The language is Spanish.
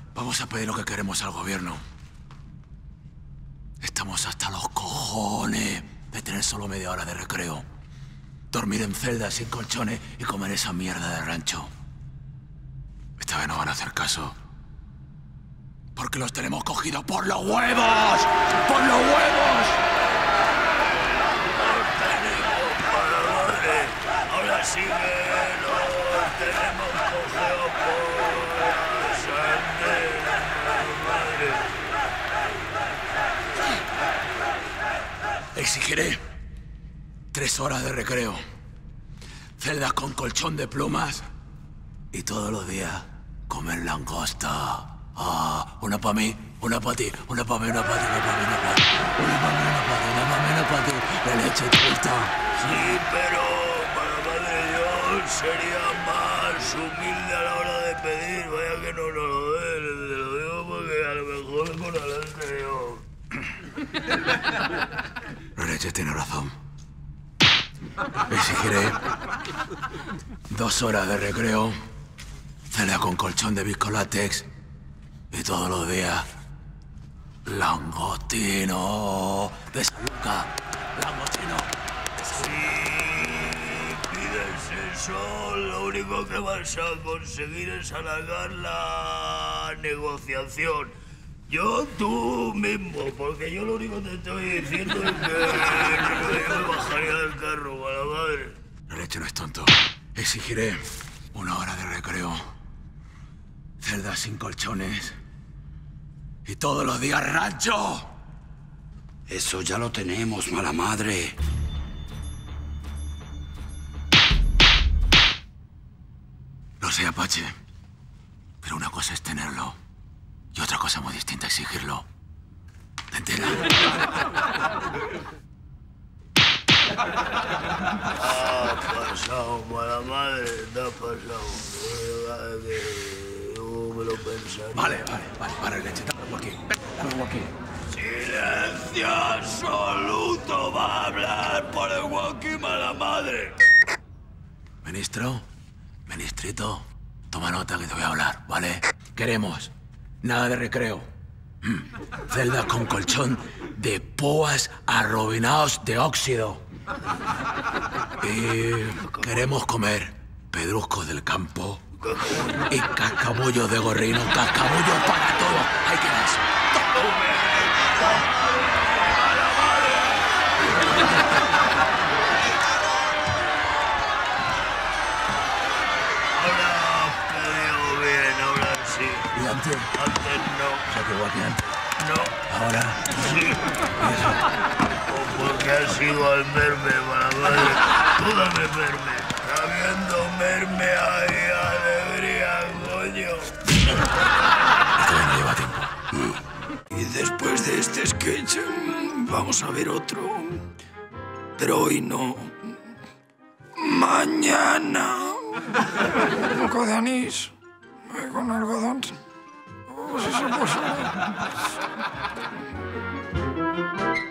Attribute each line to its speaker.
Speaker 1: Vamos a pedir lo que queremos al gobierno. Estamos hasta los cojones de tener solo media hora de recreo. Dormir en celdas sin colchones y comer esa mierda de rancho. Esta vez no van a hacer caso. Porque los tenemos cogidos por los huevos. ¡Por los huevos!
Speaker 2: Ahora sí que los tenemos cogidos por la sangre, madre.
Speaker 1: Exigiré 3 horas de recreo, celdas con colchón de plumas y todos los días comer langosta. Una para mí, una para ti, una para mí, una para ti, una para mí, una para ti, una para mí, una para ti, una para mí, una para ti, de leche tista.
Speaker 2: Sí, pero para madre yo sería más humilde a la hora de pedir. Vaya que no nos lo dé, te lo digo porque a lo mejor con adelante yo.
Speaker 1: La leche tiene razón. Exigiré 2 horas de recreo, celda con colchón de viscolátex y todos los días langostino de Saluca. Langostino de Saluca.
Speaker 2: Si pides eso, lo único que vas a conseguir es alargar la negociación. Yo tú mismo, porque yo lo único que te estoy diciendo es que yo me bajaría del carro, a la madre.
Speaker 1: La leche no es tonto. Exigiré 1 hora de recreo, celdas sin colchones y todos los días rancho.
Speaker 3: Eso ya lo tenemos, mala madre.
Speaker 1: Lo sé, Apache, pero una cosa es tenerlo y otra cosa muy distinta exigirlo. ¿Te enteras?
Speaker 2: Ha pasado, mala madre, te ha pasado. Yo me lo pensaré.
Speaker 1: Vale, leche, dame aquí. Dame aquí.
Speaker 2: ¡Silencio absoluto! ¡Va a hablar por el walkie, mala madre!
Speaker 1: Ministrito, toma nota que te voy a hablar, ¿vale? Queremos nada de recreo. Celdas con colchón de púas arrobinados de óxido. Y queremos comer pedruscos del campo y cascabullos de gorrino. Cascabullos para todo. Hay que ver eso. ¿Y antes?
Speaker 2: Antes no.
Speaker 1: O sea, que igual que antes.
Speaker 2: No.
Speaker 1: Ahora.
Speaker 2: Sí.
Speaker 1: ¿Y eso?
Speaker 2: O porque has ido al merme, mala madre. Tú dame merme. Habiendo merme hay alegría, coño.
Speaker 1: Esto ya no lleva tiempo.
Speaker 3: Y después de este sketch, vamos a ver otro. Pero hoy no. Mañana. Un poco de anís. Con algodón. Si se puede.